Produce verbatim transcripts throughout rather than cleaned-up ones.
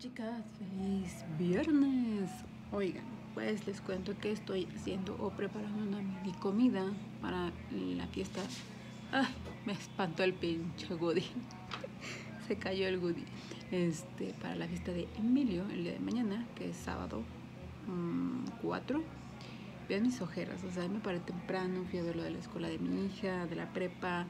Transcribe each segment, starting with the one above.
Chicas, feliz viernes. Oigan, pues les cuento que estoy haciendo o preparando una mini comida para la fiesta. Ay, me espantó el pinche Goody. Se cayó el Goody. Este, para la fiesta de Emilio el día de mañana, que es sábado mmm, cuatro. Vean mis ojeras, o sea, me paré temprano, fui a ver lo de la escuela de mi hija, de la prepa.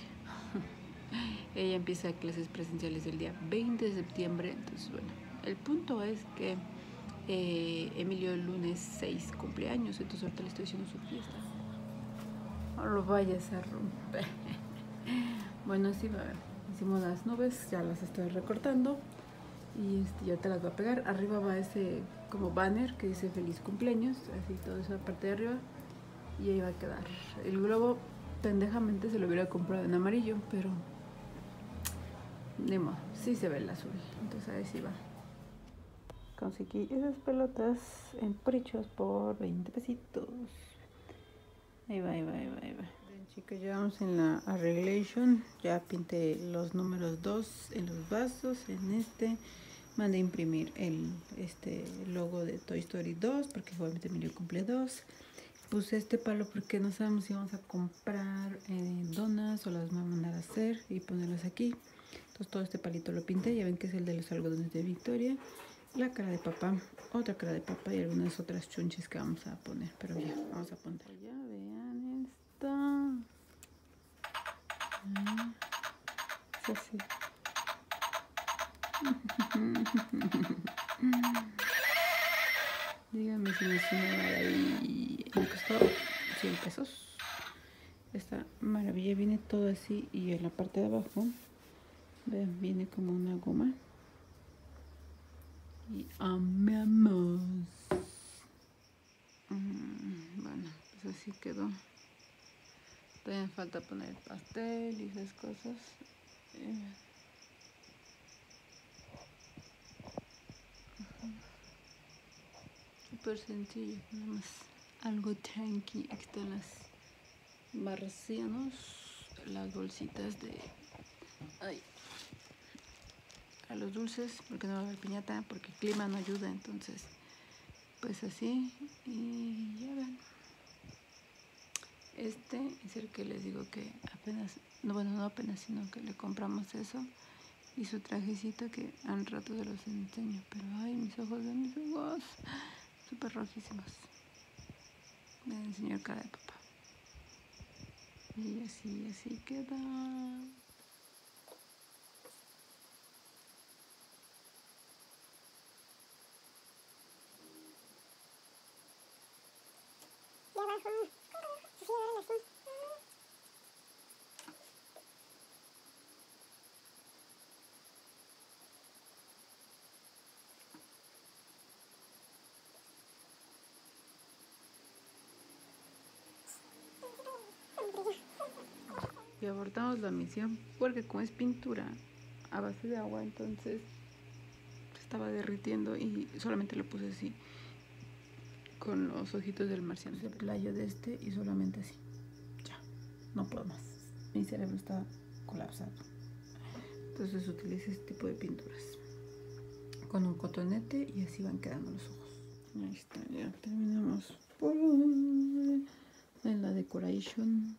Ella empieza clases presenciales el día veinte de septiembre. Entonces, bueno, el punto es que eh, Emilio el lunes seis cumpleaños. Entonces ahorita le estoy haciendo su fiesta. No lo vayas a romper. Bueno, así va. Hicimos las nubes, ya las estoy recortando. Y este, ya te las voy a pegar. Arriba va ese como banner que dice feliz cumpleaños. Así toda esa parte de arriba. Y ahí va a quedar. El globo pendejamente se lo hubiera comprado en amarillo, pero ni modo, sí se ve el azul. Entonces ahí sí va. Conseguí esas pelotas en Prichos por veinte pesitos. Ahí va, ahí va, ahí va, ahí va. Bien, chicos, ya vamos en la arreglation. Ya pinté los números dos en los vasos. En este mandé a imprimir el este logo de Toy Story dos, porque obviamente Emilio cumple dos. Puse este palo porque no sabemos si vamos a comprar eh, donas o las vamos a mandar a hacer y ponerlas aquí. Entonces todo este palito lo pinté. Ya ven que es el de los algodones de Victoria. La cara de papá, otra cara de papá y algunas otras chunches que vamos a poner. Pero ya, vamos a poner. Ya vean esta. Es así. Díganme si me suena ahí. Me costó cien pesos. Esta maravilla viene todo así y en la parte de abajo, vean, viene como una goma. Y amamos. Mm, bueno, pues así quedó. Todavía falta poner el pastel y esas cosas. Eh. Súper sencillo, nada más algo tranqui. Aquí están las marcianos, las bolsitas de ay, a los dulces, porque no va a haber piñata, porque el clima no ayuda. Entonces pues así. Y ya ven, este es el que les digo que apenas, no, bueno, no apenas, sino que le compramos eso y su trajecito, que al rato se los enseño. Pero ay, mis ojos, de mis ojos súper rojísimos. Me enseñó cara de papá. Y así, así queda. Y abortamos la misión porque como es pintura a base de agua, entonces se estaba derritiendo y solamente lo puse así con los ojitos del marciano. El playo de este y solamente así. Ya, no puedo más. Mi cerebro está colapsado. Entonces utilizo este tipo de pinturas con un cotonete y así van quedando los ojos. Ahí está, ya terminamos por en la decoration.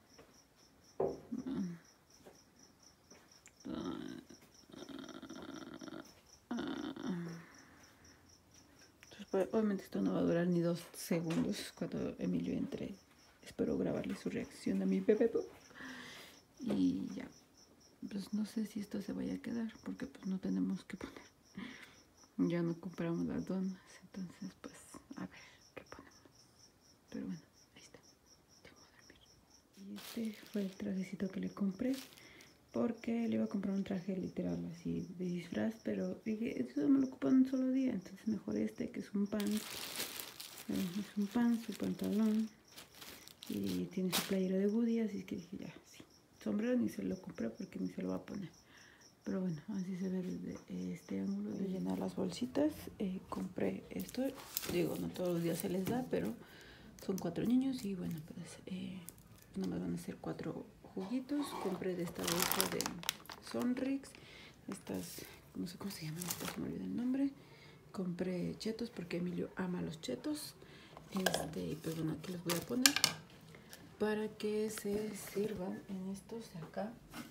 Entonces, obviamente esto no va a durar ni dos segundos. Cuando Emilio entre, espero grabarle su reacción a mi bebé. Y ya, pues no sé si esto se vaya a quedar, porque pues no tenemos que poner. Ya no compramos las donas, entonces pues a ver qué ponemos. Pero bueno, ahí está. Tengo que dormir. Y este fue el trajecito que le compré, porque le iba a comprar un traje literal así de disfraz, pero dije, eso me lo ocupa en un solo día, entonces mejor este, que es un pants. Es un pants, su pantalón, y tiene su playera de Woody, así que dije, ya, sí. Sombrero ni se lo compré porque ni se lo va a poner. Pero bueno, así se ve desde este ángulo de llenar las bolsitas. Eh, compré esto, digo, no todos los días se les da, pero son cuatro niños y bueno, pues eh, no me van a hacer cuatro juguitos. Compré de esta bolsa de Sonrix, estas, no sé cómo se llaman estas, me olvidé el nombre. compré chetos porque Emilio ama los chetos. Este, y pues bueno, aquí los voy a poner para que se sirvan en estos de acá,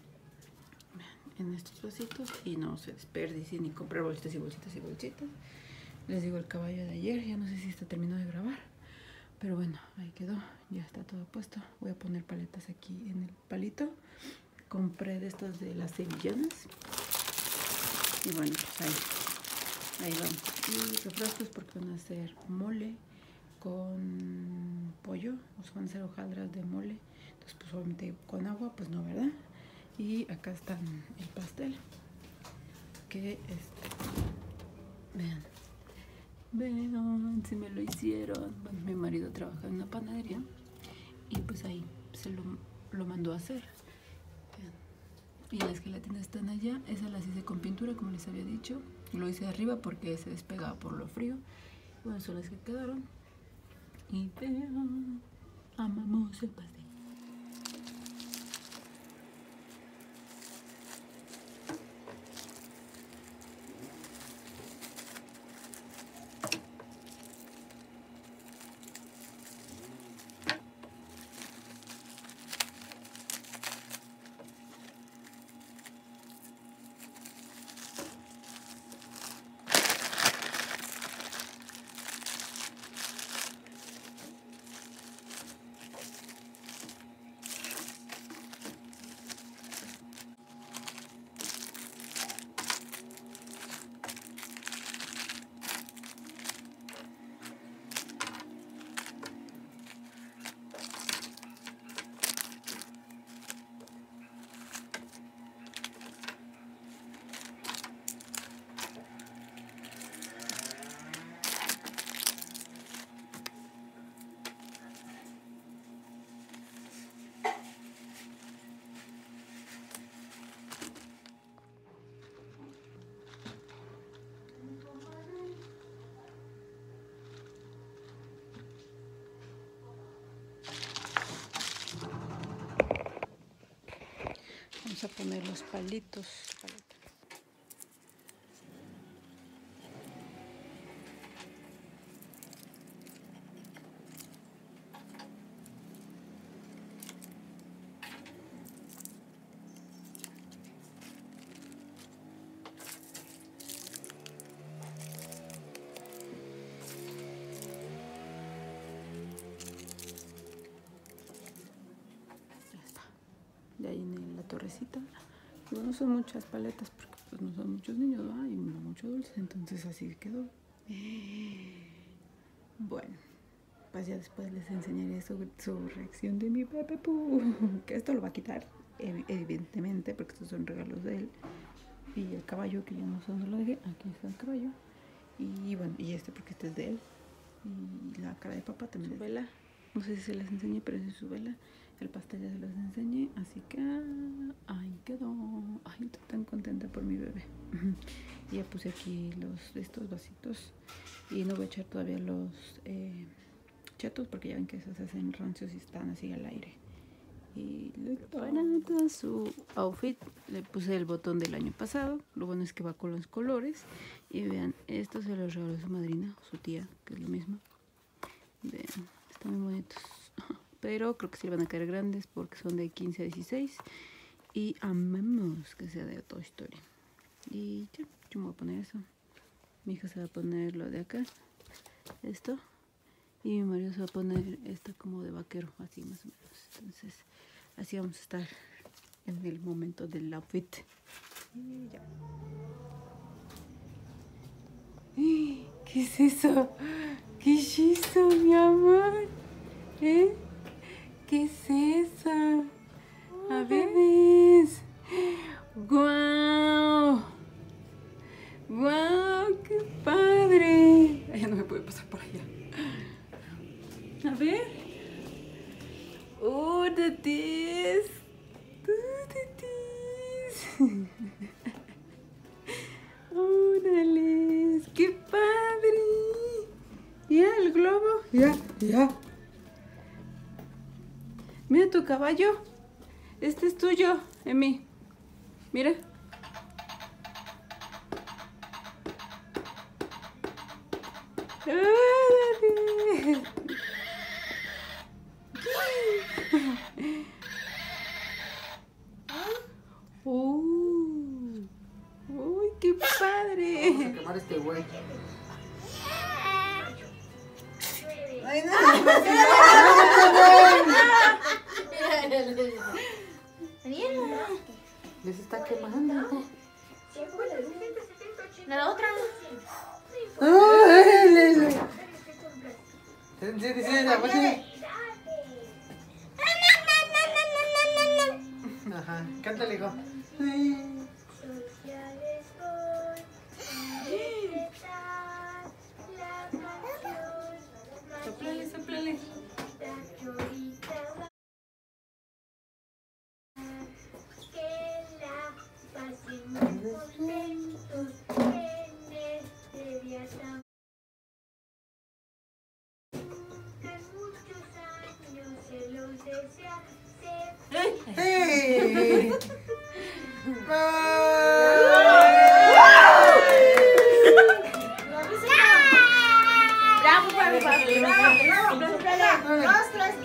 en estos vasitos, y no se desperdicien ni comprar bolsitas y bolsitas y bolsitas. Les digo, el caballo de ayer, ya no sé si está terminado de grabar, pero bueno, ahí quedó, ya está todo puesto. Voy a poner paletas aquí en el palito. Compré de estos de las sevillanas. Y bueno, pues ahí, ahí vamos. Y refrescos porque van a hacer mole con pollo, o sea, van a ser hojaldras de mole. Entonces, pues obviamente con agua, pues no, ¿verdad? Y acá está el pastel. Que este, vean. Vean, si me lo hicieron. Bueno, mi marido trabaja en una panadería y pues ahí se lo, lo mandó a hacer. Vean. Y las gelatinas están allá. Esas las hice con pintura, como les había dicho. Lo hice arriba porque se despegaba por lo frío. Bueno, son las que quedaron. Y vean, amamos el pastel. Vamos a poner los palitos. De ahí en la torrecita. No son muchas paletas porque pues no son muchos niños, ¿va? Y no mucho dulce, entonces así quedó. Bueno, pues ya después les enseñaré su, su reacción de mi Pepe Pú, que esto lo va a quitar evidentemente porque estos son regalos de él. Y el caballo, que yo no sé dónde lo dejé, aquí está el caballo. Y bueno, y este porque este es de él. Y la cara de papá también. Su vela, no sé si se las enseñé, pero esa es su vela. El pastel ya se los enseñé, así que ahí quedó. Ay, estoy tan contenta por mi bebé. Y ya puse aquí los estos vasitos y no voy a echar todavía los eh, chetos porque ya ven que esos se hacen rancios y están así al aire. Y para todo su outfit le puse el botón del año pasado. Lo bueno es que va con los colores. Y vean, esto se los regaló su madrina, su tía, que es lo mismo. Vean, están muy bonitos. Pero creo que sí le van a caer grandes porque son de quince a dieciséis. Y amamos que sea de Toy Story. Y ya, yo me voy a poner eso. Mi hija se va a poner lo de acá, esto. Y mi marido se va a poner esto como de vaquero, así más o menos. Entonces, así vamos a estar en el momento del outfit. Y ya. ¿Qué es eso? ¿Qué es eso, mi amor? ¿Eh? ¿Qué es eso? A ver. ¡Guau! ¡Guau! ¡Qué padre! Ella no me puede pasar por allá. A ver. ¡Oh, tatis! ¡Oh, tatis! ¡Órale! ¡Qué padre! ¿Ya el globo? Ya, ya. Mira tu caballo. Este es tuyo, Emi. Mira. enojar este güey. Ay, no. Les está quemando. La otra. ¡Ay! Sí, sí, sí, aguántale. Ajá, cántale, hijo. Soplale, soplale. ¡Hey! Bravo, bravo, bravo. Dos, tres.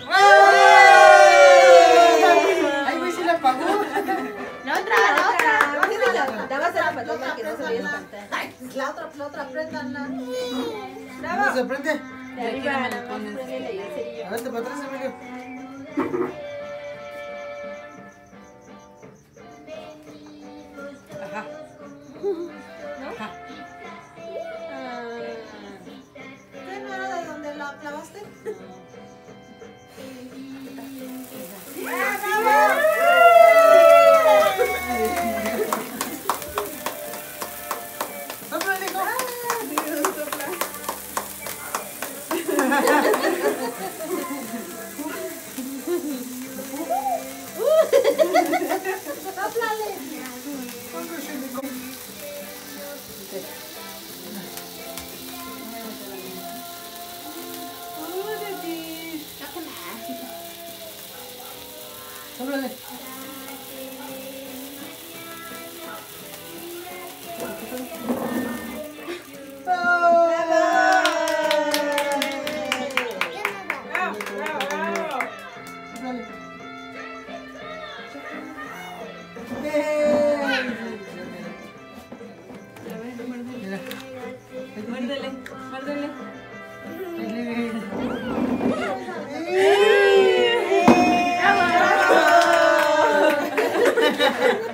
¡Ay, güey, se la apagó! La otra, la otra. Nada más era para que no se vaya a espantar. La otra, la otra, préndanla. ¿Cómo se prende? De arriba, nada más préndele y el cerillo. A ver, te para atrás, Emilio. Ajá. Ajá. ¿Qué no era de donde la clavaste? ¡Sóplale, hijo! ¡Sóplale! Muérdele, muérdele. ¡Bravo!